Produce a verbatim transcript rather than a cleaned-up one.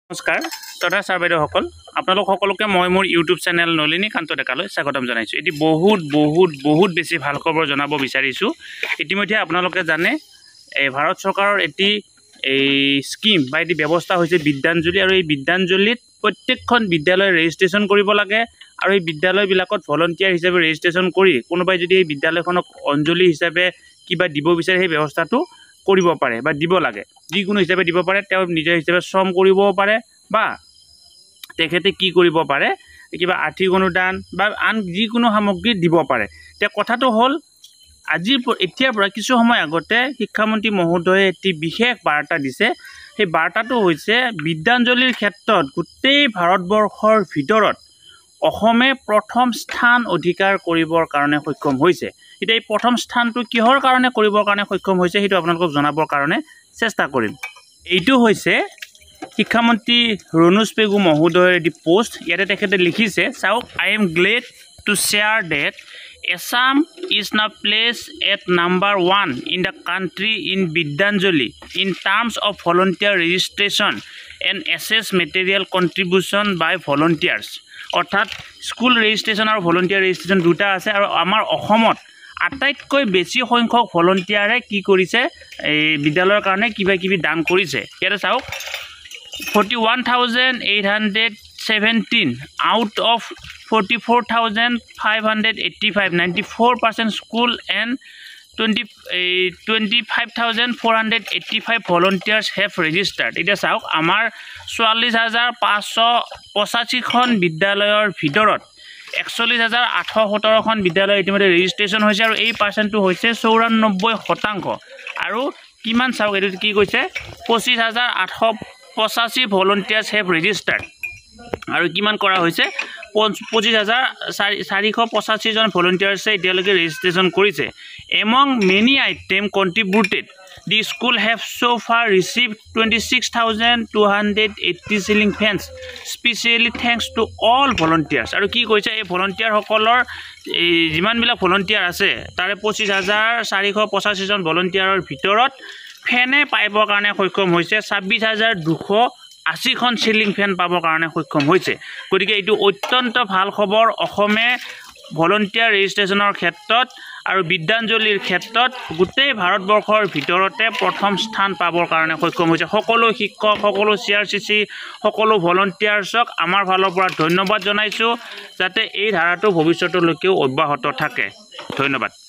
নমস্কাৰ তথা ছাৰ বাইদেউসকল আপোনালোক সকলোকে মই মোৰ ইউটিউব চেনেল নলিনী কান্ত ডেকালৈ স্বাগতম জনাইছোঁ। এটি বহুত বহুত বহুত বেছি ভাল খবৰ জনাব বিচাৰিছোঁ। ইতিমধ্যে আপোনালোকে জানে এই ভাৰত চৰকাৰৰ এটি এই স্কিম বা এটি ব্যৱস্থা হৈছে বিদ্যাঞ্জলি, আৰু এই বিদ্যাঞ্জলিত প্ৰত্যেকখন বিদ্যালয় ৰেজিষ্ট্ৰেশ্যন কৰিব লাগে, আৰু এই বিদ্যালয়বিলাকত ভলণ্টিয়াৰ হিচাপে ৰেজিষ্ট্ৰেশ্যন কৰি কোনোবাই যদি এই বিদ্যালয়খনক অঞ্জলি হিচাপে কিবা দিব বিচাৰে সেই ব্যৱস্থাটো কৰিব পাৰে বা দিব লাগে। যিকোনো হিচাপে দিব পাৰে, তেওঁ নিজৰ হিচাপে শ্ৰম কৰিবও পাৰে বা তেখেতে কি কৰিব পাৰে কিবা আৰ্থিক অনুদান বা আন যিকোনো সামগ্ৰী দিব পাৰে। এতিয়া কথাটো হ'ল আজিৰ এতিয়াৰ পৰা কিছু সময় আগতে শিক্ষামন্ত্ৰী মহোদয়ে এটি বিশেষ বাৰ্তা দিছে। সেই বাৰ্তাটো হৈছে বিদ্যাঞ্জলিৰ ক্ষেত্ৰত গোটেই ভাৰতবৰ্ষৰ ভিতৰত অসমে প্ৰথম স্থান অধিকাৰ কৰিবৰ কাৰণে সক্ষম হৈছে। এতিয়া এই প্ৰথম স্থানটো কিহৰ কাৰণে কৰিবৰ কাৰণে সক্ষম হৈছে সেইটো আপোনালোকক জনাবৰ কাৰণে চেষ্টা কৰিম। এইটো হৈছে শিক্ষামন্ত্ৰী ৰণোজ পেগু মহোদয়ৰ এটি পোষ্ট। ইয়াতে তেখেতে লিখিছে, চাওক, I am glad to share that Assam is now placed at number one in the country in Vidyanjali in terms of volunteer registration and access material contribution by volunteers. অৰ্থাৎ স্কুল ৰেজিষ্ট্ৰেশ্যন আৰু volunteer registration দুটা আছে, আৰু আমাৰ অসমত আটাইতকৈ বেছি সংখ্যক ভলণ্টিয়াৰে কি কৰিছে, এই বিদ্যালয়ৰ কাৰণে কিবা কিবি দান কৰিছে। ইয়াতে চাওক, forty one thousand eight hundred seventeen out of forty four thousand five hundred eighty five, ninety-four percent school and twenty uh, twenty-five thousand four hundred eighty-five volunteers have registered. এতিয়া চাওক, আমাৰ চৌৰাল্লিছ হাজাৰ পাঁচশ পঁচাশীখন বিদ্যালয়ৰ ভিতৰত একচল্লিছ হাজাৰ আঠশ সোতৰখন বিদ্যালয় ইতিমধ্যে ৰেজিষ্ট্ৰেশ্যন হৈছে, আৰু এই পাৰ্চেণ্টটো হৈছে চৌৰান্নব্বৈ শতাংশ। আৰু কিমান চাওক, এইটো কি কৈছে, পঁচিছ হাজাৰ আঠশ পঁচাশী ভলণ্টিয়াৰ্ছ হেভ ৰেজিষ্টাৰ্ড, আৰু কিমান কৰা হৈছে, পঁচিছ হাজাৰ চাৰি চাৰিশ পঁচাশীজন ভলণ্টিয়াৰ্ছে এতিয়ালৈকে ৰেজিষ্ট্ৰেশ্যন কৰিছে। Among many item contributed the school have so' far receive twenty six thousand two hundred eighty chilling fence specially thanks to all volunteers. আৰু কি কৈছে, এই ভলণ্টিয়াৰসকলৰ এই যিমানবিলাক ভলণ্টিয়াৰ আছে তাৰে পঁচিছ হাজাৰ চাৰিশ পঁচাশীজন ভলণ্টিয়াৰৰ ভিতৰত ফেনে পাইবৰ কাৰণে সক্ষম হৈছে ছাব্বিছ হাজাৰ দুশ আশীখন চিলিং ফেন পাবৰ কাৰণে সক্ষম হৈছে। গতিকে এইটো অত্যন্ত ভাল খবৰ অসমে ভলণ্টিয়াৰ ৰেজিষ্ট্ৰেশ্যনৰ ক্ষেত্ৰত আৰু বিদ্যাঞ্জলিৰ ক্ষেত্ৰত গোটেই ভাৰতবৰ্ষৰ ভিতৰতে প্ৰথম স্থান পাবৰ কাৰণে সক্ষম হৈছে। সকলো শিক্ষক, সকলো চি আৰ চি চি, সকলো ভলণ্টিয়াৰ্ছক আমাৰ ফালৰ পৰা ধন্যবাদ জনাইছোঁ, যাতে এই ধাৰাটো ভৱিষ্যতলৈকেও অব্যাহত থাকে। ধন্যবাদ।